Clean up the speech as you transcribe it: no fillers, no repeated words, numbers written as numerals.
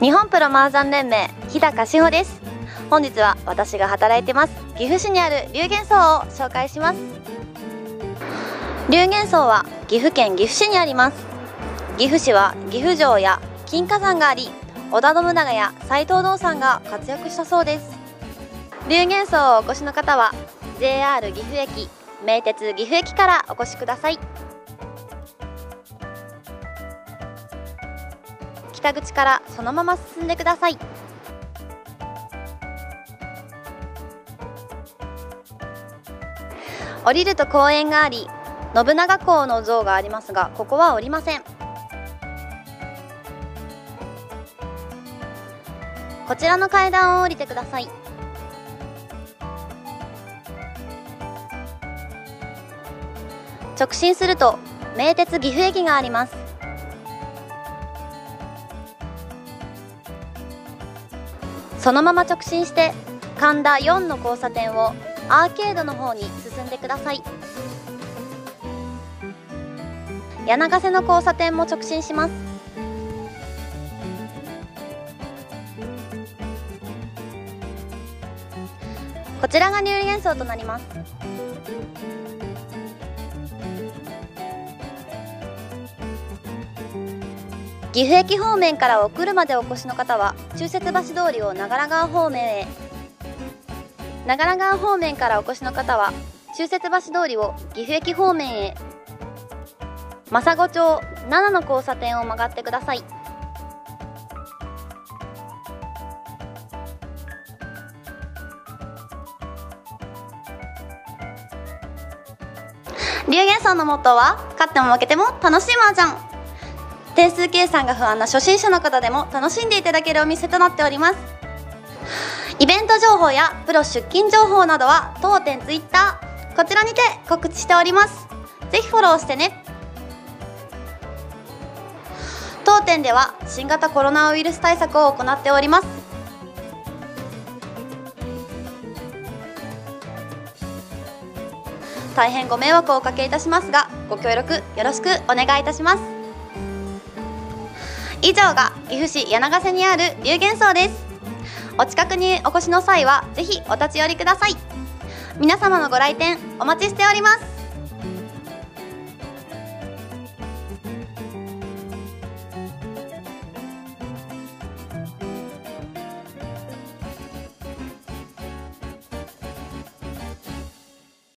日本プロ麻雀連盟日高志保です。本日は私が働いてます岐阜市にある龍玄荘を紹介します。龍玄荘は岐阜県岐阜市にあります。岐阜市は岐阜城や金華山があり、織田信長や斎藤道三が活躍したそうです。龍玄荘をお越しの方は JR 岐阜駅、名鉄岐阜駅からお越しください。北口からそのまま進んでください。降りると公園があり、信長公の像がありますが、ここは降りません。こちらの階段を降りてください。直進すると名鉄岐阜駅があります。そのまま直進して神田4の交差点をアーケードの方に進んでください。柳ヶ瀬の交差点も直進します。こちらが龍玄荘となります。岐阜駅方面からお車でお越しの方は中節橋通りを長良川方面へ、長良川方面からお越しの方は中節橋通りを岐阜駅方面へ、政子町7の交差点を曲がってください。龍玄荘のモットーは勝っても負けても楽しい麻雀。点数計算が不安な初心者の方でも楽しんでいただけるお店となっております。イベント情報やプロ出勤情報などは当店ツイッター、こちらにて告知しております。ぜひフォローしてね。当店では新型コロナウイルス対策を行っております。大変ご迷惑をおかけいたしますが、ご協力よろしくお願いいたします。以上が岐阜市柳ヶ瀬にある龍玄荘です。お近くにお越しの際はぜひお立ち寄りください。皆様のご来店お待ちしております。